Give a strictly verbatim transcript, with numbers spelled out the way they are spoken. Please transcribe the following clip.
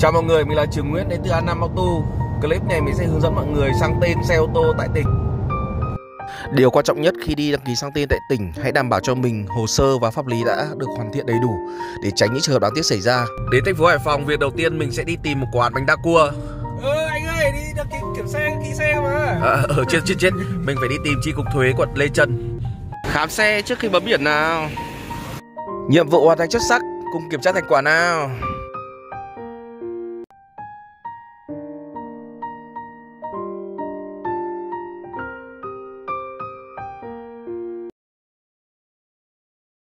Chào mọi người, mình là Trường Nguyễn đến từ a năm Auto. Clip này mình sẽ hướng dẫn mọi người sang tên xe ô tô tại tỉnh. Điều quan trọng nhất khi đi đăng ký sang tên tại tỉnh, hãy đảm bảo cho mình hồ sơ và pháp lý đã được hoàn thiện đầy đủ để tránh những trường hợp đáng tiếc xảy ra. Đến thành phố Hải Phòng, việc đầu tiên mình sẽ đi tìm một quán bánh đa cua. Ờ anh ơi, đi đăng ký kiểm xe, ký xe mà. À, ở trên trên trên, mình phải đi tìm chi cục thuế quận Lê Chân. Khám xe trước khi bấm biển nào. Nhiệm vụ hoàn thành xuất sắc, cùng kiểm tra thành quả nào.